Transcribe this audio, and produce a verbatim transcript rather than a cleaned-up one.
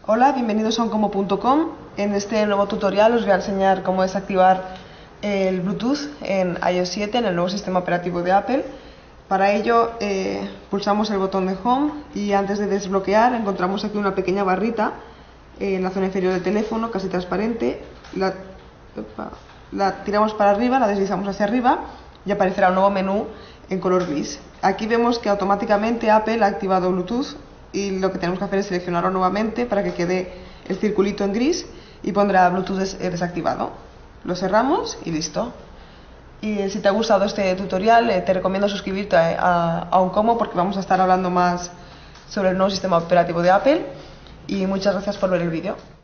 Hola, bienvenidos a oncomo punto com. En este nuevo tutorial os voy a enseñar cómo desactivar el Bluetooth en i O S siete, en el nuevo sistema operativo de Apple. Para ello eh, pulsamos el botón de Home y antes de desbloquear encontramos aquí una pequeña barrita eh, en la zona inferior del teléfono, casi transparente. La, opa, la tiramos para arriba, la deslizamos hacia arriba y aparecerá un nuevo menú en color gris. Aquí vemos que automáticamente Apple ha activado Bluetooth y lo que tenemos que hacer es seleccionarlo nuevamente para que quede el circulito en gris y pondrá Bluetooth des desactivado. Lo cerramos y listo. Y si te ha gustado este tutorial, eh, te recomiendo suscribirte a, a, a oncomo porque vamos a estar hablando más sobre el nuevo sistema operativo de Apple. Y muchas gracias por ver el vídeo.